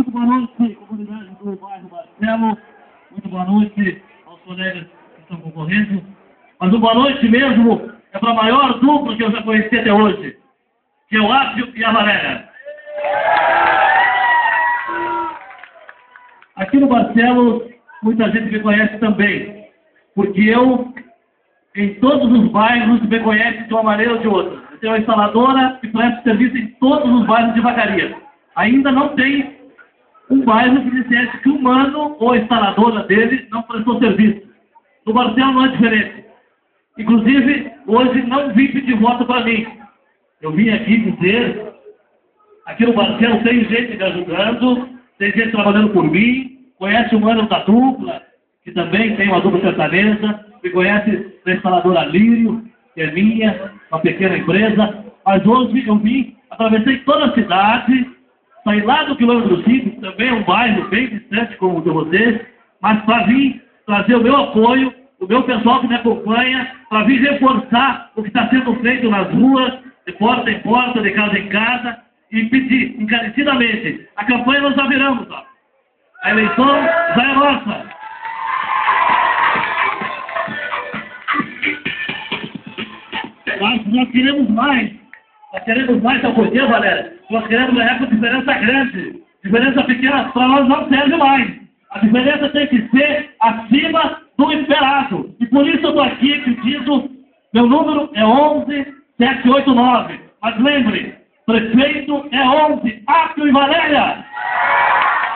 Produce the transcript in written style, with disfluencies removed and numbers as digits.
Muito boa noite, comunidade do bairro Marcelo. Muito boa noite aos colegas que estão concorrendo. Mas o boa noite mesmo é para a maior dupla que eu já conheci até hoje, que é o Ácio e a Valéria. Aqui no Marcelo, muita gente me conhece também, porque eu, em todos os bairros, me conhece de uma maneira ou de outra. Eu tenho uma instaladora que presta serviço em todos os bairros de Vacaria. Ainda não tem um bairro que dissesse que o mano ou a instaladora dele não prestou serviço. No Marcelo não é diferente. Inclusive, hoje não vim pedir voto para mim. Eu vim aqui dizer, aqui no Marcelo tem gente me ajudando, tem gente trabalhando por mim, conhece o mano da dupla, que também tem uma dupla sertaneja, me conhece da instaladora Lírio, que é minha, uma pequena empresa, mas hoje eu vim, atravessei toda a cidade, saí lá do quilômetro 5, que também é um bairro bem distante como o de vocês, mas para vir trazer o meu apoio, o meu pessoal que me acompanha, para vir reforçar o que está sendo feito nas ruas, de porta em porta, de casa em casa, e pedir encarecidamente. A campanha nós já viramos, ó. A eleição já é nossa. Mas nós queremos mais. Nós queremos mais, sabe por quê, Valéria? Nós queremos ganhar com diferença grande. Diferença pequena para nós não serve mais. A diferença tem que ser acima do esperado. E por isso eu estou aqui pedindo, meu número é 11789. Mas lembre, prefeito é 11, Ácio e Valéria.